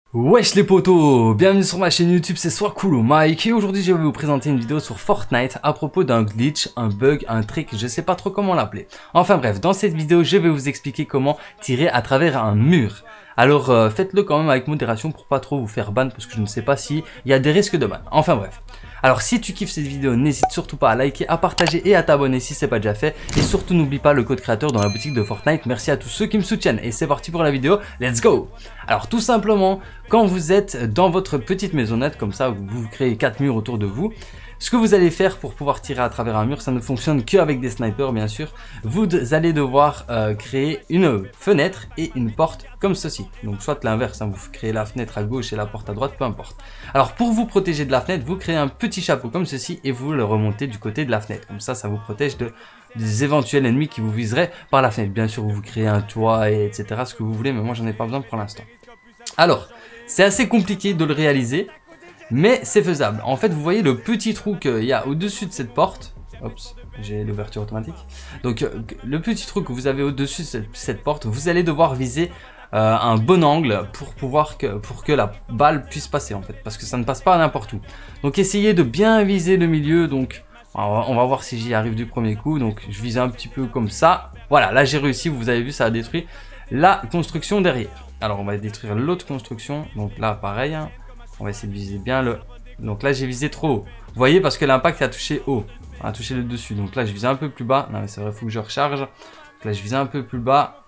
Wesh les potos, bienvenue sur ma chaîne YouTube, c'est Swakulu Mike et aujourd'hui je vais vous présenter une vidéo sur Fortnite à propos d'un glitch, un bug, un trick, je sais pas trop comment l'appeler. Enfin bref, dans cette vidéo je vais vous expliquer comment tirer à travers un mur. Alors faites-le quand même avec modération pour pas trop vous faire ban parce que je ne sais pas s'il y a des risques de ban. Enfin bref. Alors si tu kiffes cette vidéo, n'hésite surtout pas à liker, à partager et à t'abonner si c'est pas déjà fait. Et surtout n'oublie pas le code créateur dans la boutique de Fortnite. Merci à tous ceux qui me soutiennent. Et c'est parti pour la vidéo, let's go! Alors tout simplement, quand vous êtes dans votre petite maisonnette, comme ça vous créez 4 murs autour de vous. Ce que vous allez faire pour pouvoir tirer à travers un mur, ça ne fonctionne qu'avec des snipers bien sûr. Vous allez devoir créer une fenêtre et une porte comme ceci. Donc soit l'inverse, hein, vous créez la fenêtre à gauche et la porte à droite, peu importe. Alors pour vous protéger de la fenêtre, vous créez un petit chapeau comme ceci et vous le remontez du côté de la fenêtre. Comme ça vous protège des éventuels ennemis qui vous viseraient par la fenêtre. Bien sûr, vous créez un toit, et etc. Ce que vous voulez, mais moi j'en ai pas besoin pour l'instant. Alors, c'est assez compliqué de le réaliser. Mais c'est faisable. En fait, vous voyez le petit trou qu'il y a au-dessus de cette porte. Oups, j'ai l'ouverture automatique. Donc, le petit trou que vous avez au-dessus de cette porte, vous allez devoir viser un bon angle pour que la balle puisse passer en fait. Parce que ça ne passe pas n'importe où. Donc, essayez de bien viser le milieu. Donc, on va voir si j'y arrive du premier coup. Donc, je vise un petit peu comme ça. Voilà, là j'ai réussi. Vous avez vu, ça a détruit la construction derrière. Alors, on va détruire l'autre construction. Donc là, pareil. Hein. On va essayer de viser bien le... Donc là, j'ai visé trop haut. Vous voyez, parce que l'impact a touché haut. A touché le dessus. Donc là, je visais un peu plus bas. Non, mais c'est vrai, il faut que je recharge. Donc là, je visais un peu plus bas.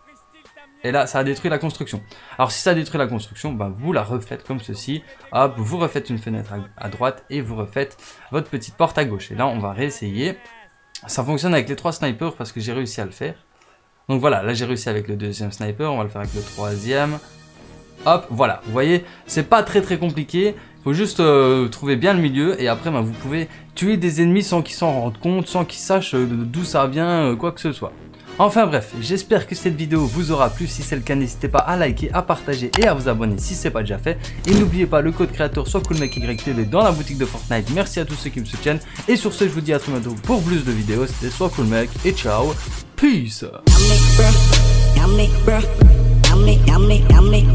Et là, ça a détruit la construction. Alors, si ça détruit la construction, ben, vous la refaites comme ceci. Hop, vous refaites une fenêtre à droite et vous refaites votre petite porte à gauche. Et là, on va réessayer. Ça fonctionne avec les 3 snipers parce que j'ai réussi à le faire. Donc voilà, là, j'ai réussi avec le deuxième sniper. On va le faire avec le troisième. Hop, voilà, vous voyez, c'est pas très compliqué. Il faut juste trouver bien le milieu et après, vous pouvez tuer des ennemis sans qu'ils s'en rendent compte, sans qu'ils sachent d'où ça vient, quoi que ce soit. Enfin bref, j'espère que cette vidéo vous aura plu. Si c'est le cas, n'hésitez pas à liker, à partager et à vous abonner si c'est pas déjà fait. Et n'oubliez pas le code créateur SwakuluMakeYTV dans la boutique de Fortnite. Merci à tous ceux qui me soutiennent. Et sur ce, je vous dis à très bientôt pour plus de vidéos. C'était SwakuluMake et ciao, peace.